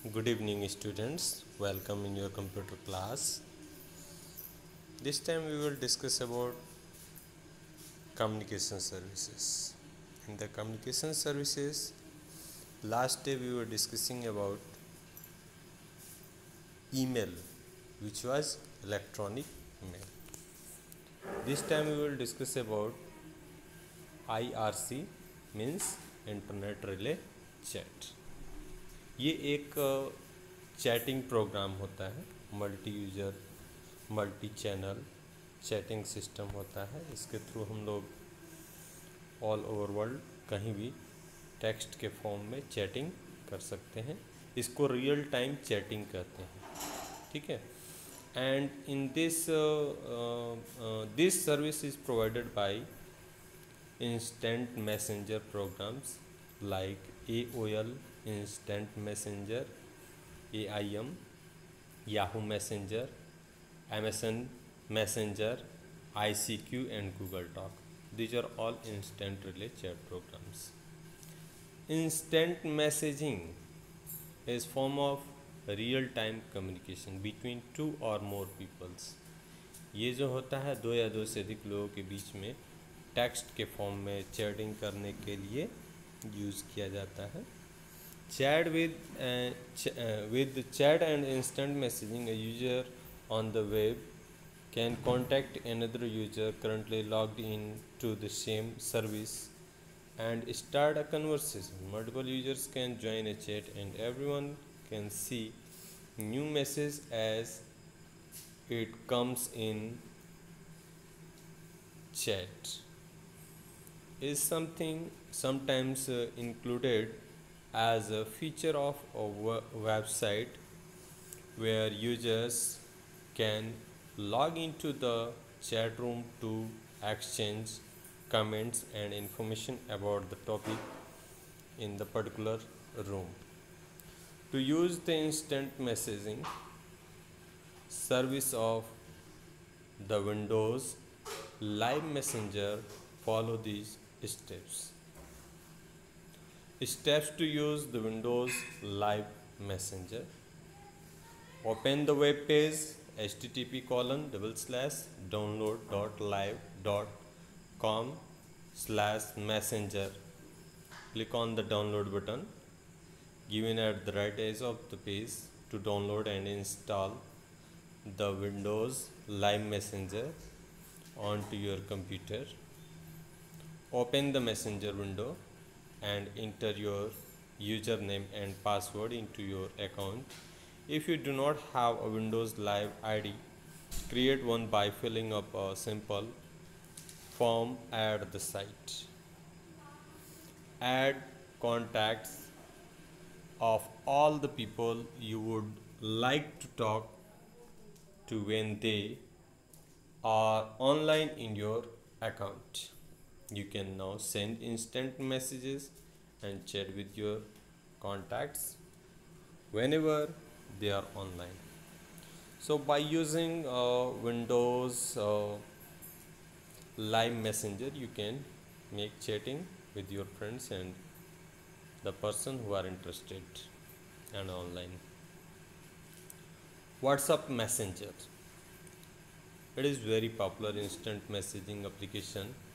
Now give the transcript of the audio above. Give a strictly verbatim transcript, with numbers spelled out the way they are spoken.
Good evening, students. Welcome in your computer class. This time we will discuss about communication services. In the communication services, last day we were discussing about email, which was electronic mail. This time we will discuss about I R C, means internet relay chat. ये एक chatting program होता है, multi user multi channel chatting system होता है. इसके through हम लोग all over world कहीं भी टेक्स्ट के फॉर्म में चैटिंग कर सकते हैं. इसको रियल टाइम चैटिंग कहते हैं, ठीक है. And in this this service is provided by instant messenger programs like A O L, Instant Messenger, A I M, Yahoo Messenger, M S N Messenger, I C Q and Google Talk. These are all instant relay chat programs. Instant messaging is form of real time communication between two or more peoples. ये जो होता है दो या दो से अधिक लोगों के बीच में टेक्स्ट के फॉर्म में चैटिंग करने के लिए यूज़ किया जाता है. Chat with with chat and instant messaging, a user on the web can contact another user currently logged in to the same service and start a conversation. Multiple users can join a chat and everyone can see new message as it comes in. Chat is something sometimes uh, included as a feature of a website where users can log into the chat room to exchange comments and information about the topic in the particular room. To use the instant messaging service of the Windows Live Messenger, follow these steps. Steps to use the Windows Live Messenger. Open the web page http colon double slash download dot live dot com slash messenger. Click on the download button given at the right edge of the page to download and install the Windows Live Messenger onto your computer. Open the messenger window and enter your username and password into your account. If you do not have a Windows Live I D, create one by filling up a simple form at the site. Add contacts of all the people you would like to talk to when they are online in your account. You can now send instant messages and chat with your contacts whenever they are online. So by using uh, Windows uh, Live Messenger, you can make chatting with your friends and the person who are interested and online. WhatsApp Messenger. It is very popular instant messaging application